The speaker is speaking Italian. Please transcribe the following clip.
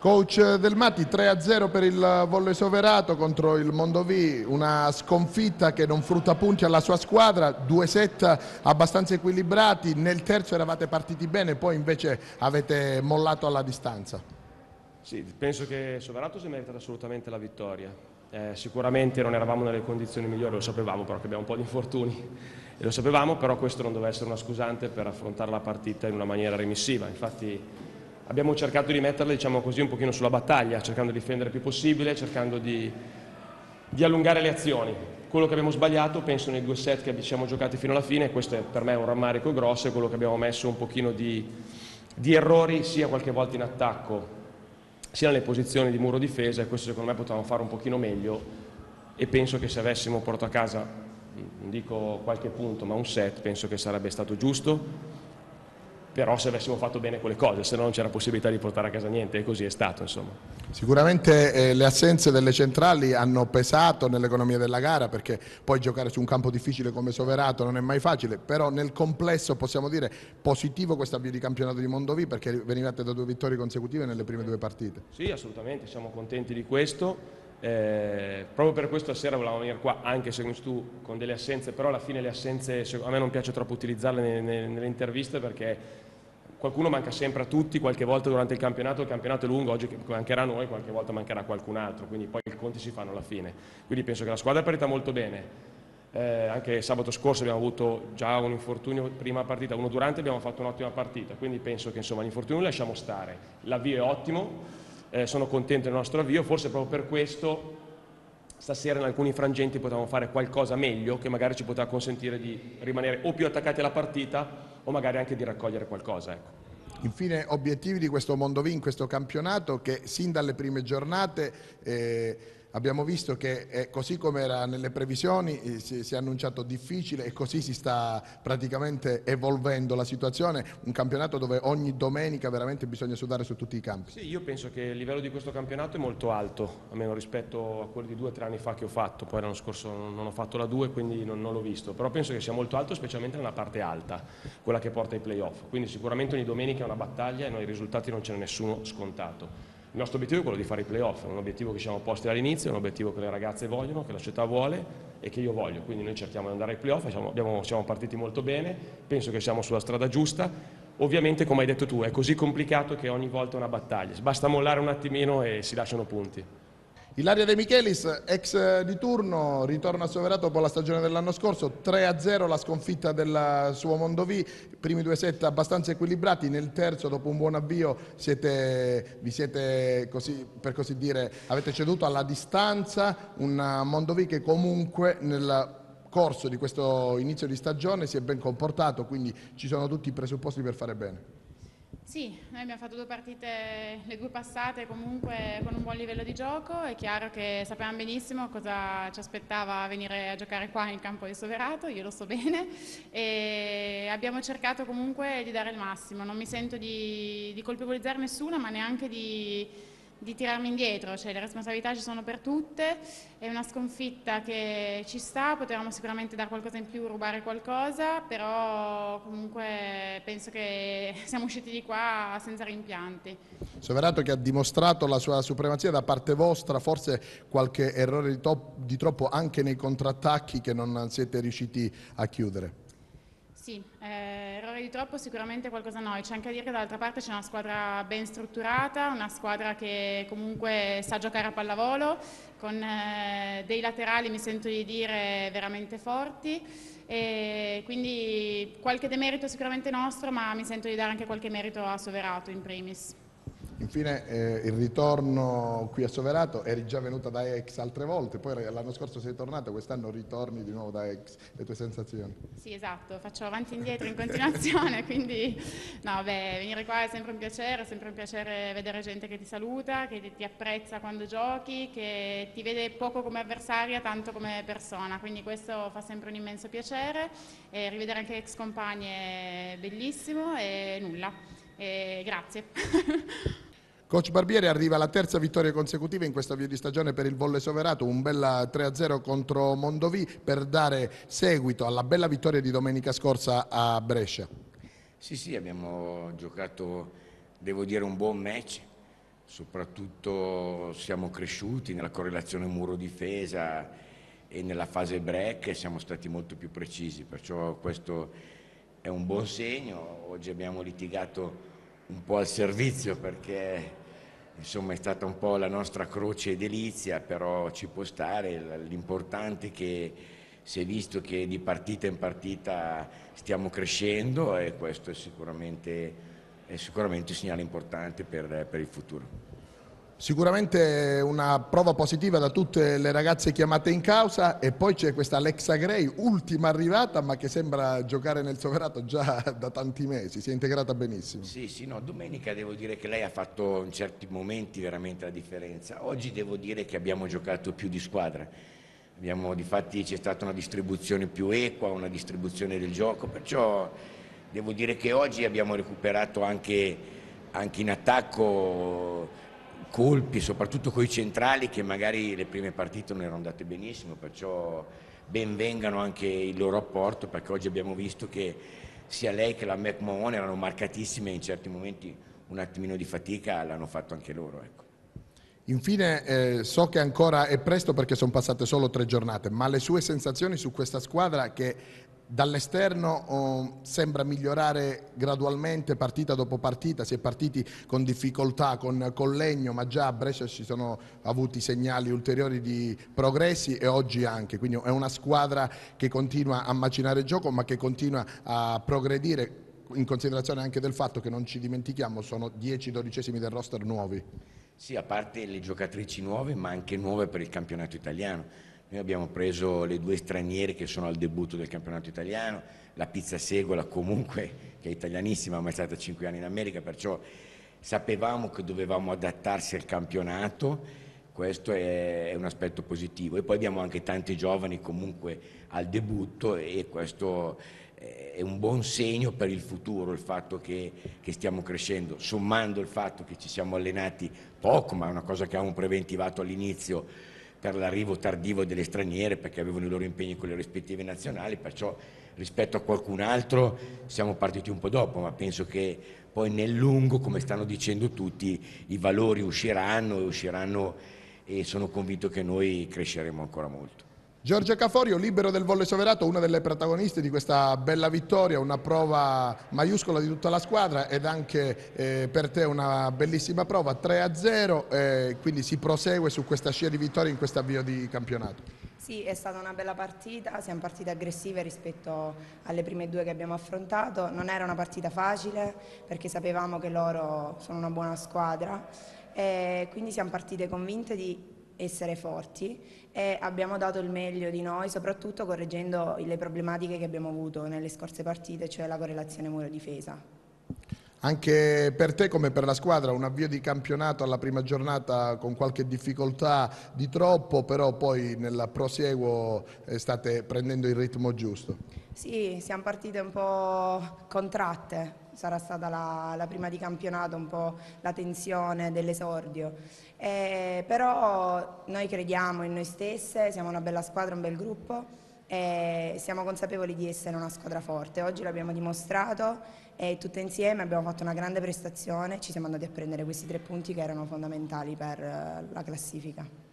Coach Del Matti, 3-0 per il Volley Soverato contro il Mondovì, una sconfitta che non frutta punti alla sua squadra, 2 set abbastanza equilibrati, nel terzo eravate partiti bene, poi invece avete mollato alla distanza. Sì, penso che Soverato si merita assolutamente la vittoria. Sicuramente non eravamo nelle condizioni migliori, lo sapevamo, però che abbiamo un po' di infortuni e lo sapevamo, però questo non doveva essere una scusante per affrontare la partita in una maniera remissiva. Infatti abbiamo cercato di metterla, diciamo così, un pochino sulla battaglia, cercando di difendere il più possibile, cercando di allungare le azioni. Quello che abbiamo sbagliato, penso, nei 2 set che ci siamo giocati fino alla fine, e questo per me è un rammarico grosso, è quello che abbiamo messo un pochino di errori sia qualche volta in attacco sia nelle posizioni di muro difesa, e questo secondo me potevamo fare un pochino meglio, e penso che se avessimo portato a casa, non dico qualche punto, ma un set, penso che sarebbe stato giusto. Però se avessimo fatto bene quelle cose, se no non c'era possibilità di portare a casa niente, e così è stato, insomma. Sicuramente le assenze delle centrali hanno pesato nell'economia della gara, perché poi giocare su un campo difficile come Soverato non è mai facile, però nel complesso possiamo dire positivo questo avvio di campionato di Mondovì, perché venivate da 2 vittorie consecutive nelle prime 2 partite. Sì, assolutamente, siamo contenti di questo. Proprio per questo stasera volevamo venire qua, anche se tu con delle assenze, però alla fine le assenze a me non piace troppo utilizzarle nelle interviste, perché qualcuno manca sempre a tutti, qualche volta durante il campionato è lungo, oggi mancherà a noi, qualche volta mancherà a qualcun altro, quindi poi i conti si fanno alla fine. Quindi penso che la squadra è partita molto bene. Anche sabato scorso abbiamo avuto già un infortunio prima partita, uno durante, abbiamo fatto un'ottima partita, quindi penso che insomma l'infortunio lo lasciamo stare, l'avvio è ottimo, sono contento del nostro avvio, forse proprio per questo stasera in alcuni frangenti potevamo fare qualcosa meglio, che magari ci poteva consentire di rimanere o più attaccati alla partita o magari anche di raccogliere qualcosa, ecco. Infine, obiettivi di questo Mondovì in questo campionato, che sin dalle prime giornate abbiamo visto che così come era nelle previsioni si è annunciato difficile, e così si sta praticamente evolvendo la situazione, un campionato dove ogni domenica veramente bisogna sudare su tutti i campi. Sì, io penso che il livello di questo campionato è molto alto, almeno rispetto a quelli di 2 o 3 anni fa che ho fatto, poi l'anno scorso non ho fatto la 2, quindi non l'ho visto, però penso che sia molto alto, specialmente nella parte alta, quella che porta ai playoff, quindi sicuramente ogni domenica è una battaglia e noi i risultati non ce n'è nessuno scontato. Il nostro obiettivo è quello di fare i playoff, è un obiettivo che ci siamo posti all'inizio, è un obiettivo che le ragazze vogliono, che la società vuole e che io voglio, quindi noi cerchiamo di andare ai playoff, siamo partiti molto bene, penso che siamo sulla strada giusta. Ovviamente, come hai detto tu, è così complicato che ogni volta è una battaglia, basta mollare un attimino e si lasciano punti. Ilaria De Michelis, ex di turno, ritorna a Soverato dopo la stagione dell'anno scorso, 3-0 la sconfitta del suo Mondovì, primi 2 set abbastanza equilibrati, nel terzo dopo un buon avvio vi siete così, per così dire, avete ceduto alla distanza, un Mondovì che comunque nel corso di questo inizio di stagione si è ben comportato, quindi ci sono tutti i presupposti per fare bene. Sì, noi abbiamo fatto 2 partite, le 2 passate comunque con un buon livello di gioco, è chiaro che sapevamo benissimo cosa ci aspettava venire a giocare qua in campo di Soverato, io lo so bene, e abbiamo cercato comunque di dare il massimo, non mi sento di colpevolizzare nessuno, ma neanche di tirarmi indietro, cioè le responsabilità ci sono per tutte, è una sconfitta che ci sta, potevamo sicuramente dare qualcosa in più, rubare qualcosa, però comunque penso che siamo usciti di qua senza rimpianti. Soverato che ha dimostrato la sua supremazia da parte vostra, forse qualche errore di troppo anche nei contrattacchi che non siete riusciti a chiudere. Sì, errore di troppo sicuramente qualcosa noi, c'è anche a dire che dall'altra parte c'è una squadra ben strutturata, una squadra che comunque sa giocare a pallavolo, con dei laterali mi sento di dire veramente forti, e quindi qualche demerito sicuramente nostro, ma mi sento di dare anche qualche merito a Soverato in primis. Infine il ritorno qui a Soverato, eri già venuta da ex altre volte, poi l'anno scorso sei tornata, quest'anno ritorni di nuovo da ex, le tue sensazioni? Sì, esatto, faccio avanti e indietro in continuazione, quindi no, beh, venire qua è sempre un piacere vedere gente che ti saluta, che ti apprezza quando giochi, che ti vede poco come avversaria, tanto come persona, quindi questo fa sempre un immenso piacere, e rivedere anche ex compagni è bellissimo e nulla, e grazie. Coach Barbieri, arriva la 3ª vittoria consecutiva in questo avvio di stagione per il Volley Soverato, un bel 3-0 contro Mondovì per dare seguito alla bella vittoria di domenica scorsa a Brescia. Sì, abbiamo giocato, devo dire, un buon match. soprattutto siamo cresciuti nella correlazione muro-difesa e nella fase break siamo stati molto più precisi, perciò questo è un buon segno. Oggi abbiamo litigato un po' al servizio perché insomma è stata un po' la nostra croce e delizia, però ci può stare. L'importante è che si è visto che di partita in partita stiamo crescendo e questo è sicuramente un segnale importante per il futuro. Sicuramente una prova positiva da tutte le ragazze chiamate in causa, e poi c'è questa Alexa Gray, ultima arrivata ma che sembra giocare nel Soverato già da tanti mesi, si è integrata benissimo. Sì, sì, no, domenica devo dire che lei ha fatto in certi momenti veramente la differenza. Oggi devo dire che abbiamo giocato più di squadra. Difatti c'è stata una distribuzione più equa, una distribuzione del gioco, perciò devo dire che oggi abbiamo recuperato anche in attacco colpi, soprattutto coi centrali che magari le prime partite non erano andate benissimo, perciò ben vengano anche il loro apporto, perché oggi abbiamo visto che sia lei che la McMahon erano marcatissime e in certi momenti un attimino di fatica l'hanno fatto anche loro, ecco. Infine, so che ancora è presto perché sono passate solo 3 giornate, ma le sue sensazioni su questa squadra che dall'esterno sembra migliorare gradualmente partita dopo partita, si è partiti con difficoltà con Legno, ma già a Brescia ci sono avuti segnali ulteriori di progressi e oggi anche, quindi è una squadra che continua a macinare il gioco ma che continua a progredire, in considerazione anche del fatto che non ci dimentichiamo sono 10-12esimi del roster nuovi. Sì, a parte le giocatrici nuove, ma anche nuove per il campionato italiano. Noi abbiamo preso le 2 straniere che sono al debutto del campionato italiano, la Pizzasegola comunque, che è italianissima, ma è stata 5 anni in America, perciò sapevamo che dovevamo adattarsi al campionato, questo è un aspetto positivo. E poi abbiamo anche tanti giovani comunque al debutto e questo è un buon segno per il futuro, il fatto che stiamo crescendo, sommando il fatto che ci siamo allenati poco, ma è una cosa che avevamo preventivato all'inizio per l'arrivo tardivo delle straniere, perché avevano i loro impegni con le rispettive nazionali, perciò rispetto a qualcun altro siamo partiti un po' dopo, ma penso che poi nel lungo, come stanno dicendo tutti, i valori usciranno e sono convinto che noi cresceremo ancora molto. Giorgia Caforio, libero del Volley Soverato, una delle protagoniste di questa bella vittoria, una prova maiuscola di tutta la squadra ed anche per te una bellissima prova, 3-0, quindi si prosegue su questa scia di vittoria in questo avvio di campionato. Sì, è stata una bella partita, siamo partite aggressive rispetto alle prime 2 che abbiamo affrontato, non era una partita facile perché sapevamo che loro sono una buona squadra e quindi siamo partite convinte di essere forti e abbiamo dato il meglio di noi, soprattutto correggendo le problematiche che abbiamo avuto nelle scorse partite, cioè la correlazione muro-difesa. Anche per te come per la squadra un avvio di campionato alla prima giornata con qualche difficoltà di troppo, però poi nel prosieguo state prendendo il ritmo giusto. Sì, siamo partite un po' contratte, sarà stata la prima di campionato, un po' la tensione dell'esordio, però noi crediamo in noi stesse, siamo una bella squadra, un bel gruppo e siamo consapevoli di essere una squadra forte. Oggi l'abbiamo dimostrato e tutte insieme abbiamo fatto una grande prestazione, ci siamo andati a prendere questi 3 punti che erano fondamentali per la classifica.